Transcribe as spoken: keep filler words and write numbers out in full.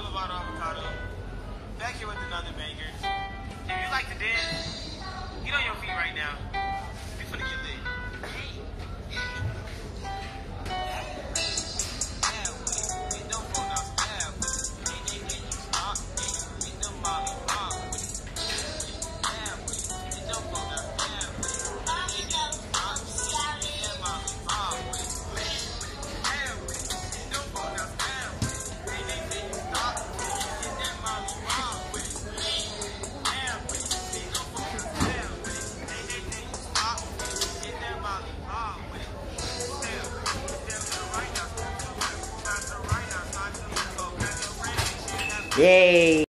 Lovato Avocado. Back here with another banger. If you like to dance, get on your feet right now. We finna get lit. Yay!